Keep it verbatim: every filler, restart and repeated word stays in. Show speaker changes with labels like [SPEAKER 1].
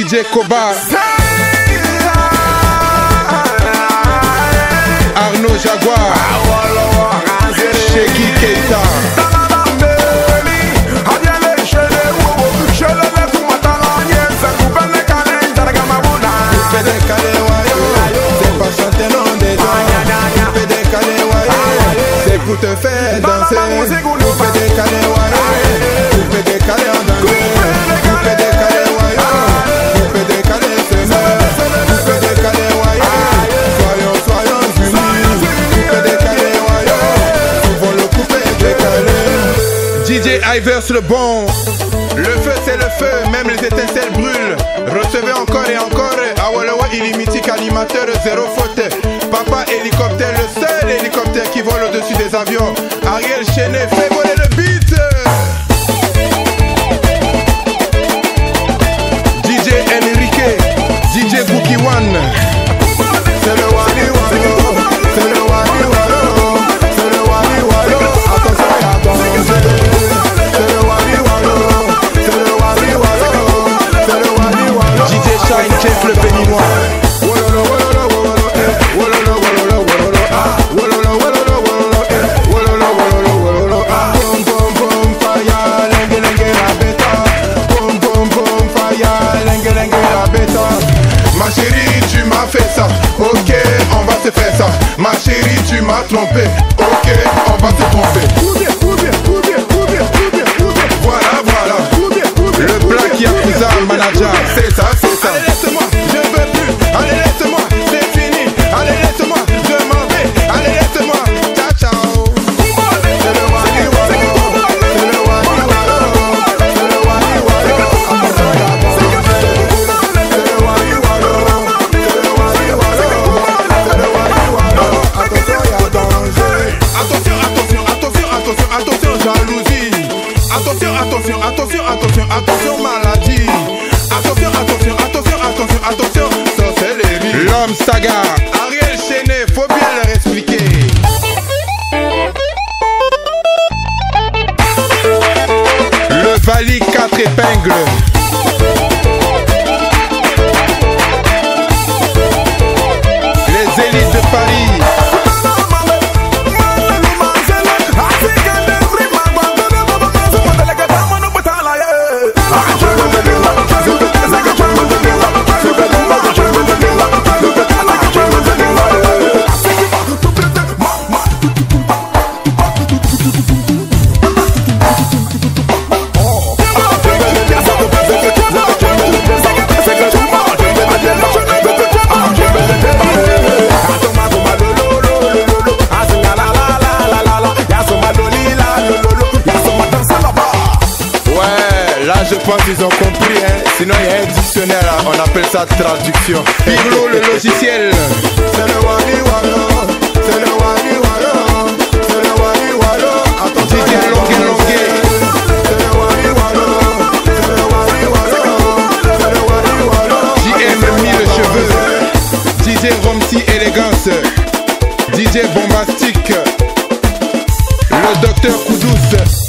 [SPEAKER 1] J Koba, Arnaud Jaguar, Sheki Keita. C'est pour te faire danser, couper des calés, couper des calés en danger, couper des calés, couper des calés, c'est ça, couper des calés, soyons, soyons unis, couper des calés, souvent le couper des calés. D J Ivers le bon, le feu c'est le feu, même les étincelles brûlent. Recevez encore et encore, Awolowo illimité animateur, zéro faute. Papa hélicoptère, le seul hélicoptère qui vole au-dessus des avions. Ariel Chenet, fait voler le beat. D J Enrique, D J Bookie One. C'est le Wally Wallo, c'est le Wally Wallo, c'est le Wally Wallo. Attention à danger. C'est le Wally Wallo, c'est le Wally Wallo, c'est le Wally Wallo. D J Shine, Jeff le béninois. Ma chérie, tu m'as fait ça, ok, on va se faire ça. Ma chérie, tu m'as trompé, ok, on va se tromper. Voilà, voilà, le Black Yakuza manager, c'est ça, c'est ça. Allez, laisse-moi, je veux plus, allez, laisse-moi, c'est fini. Allez, laisse-moi, je m'en vais, allez, laisse-moi, ciao, ciao. C'est le Wally Wallo, c'est le Wally Wallo, c'est le Wally Wallo. Attention, attention, attention, attention, maladie. Attention, attention, attention, attention, attention, sorcellerie. L'homme saga, Ariel Chenet, faut bien leur expliquer. Le Vali quatre épingles. Les élites de Paris. Je pense qu'ils ont compris, hein. Sinon il y a un dictionnaire là, on appelle ça traduction. Piglo le logiciel. C'est le Wally Wallo, c'est le Wally Wallo, c'est le Wally Wallo. Attention, D J Longué Longué. C'est le Wally Wallo, c'est le Wally Wallo, c'est le Wally Wallo. J M mille cheveux, D J Romsy élégance, D J bombastique, le docteur Koudous.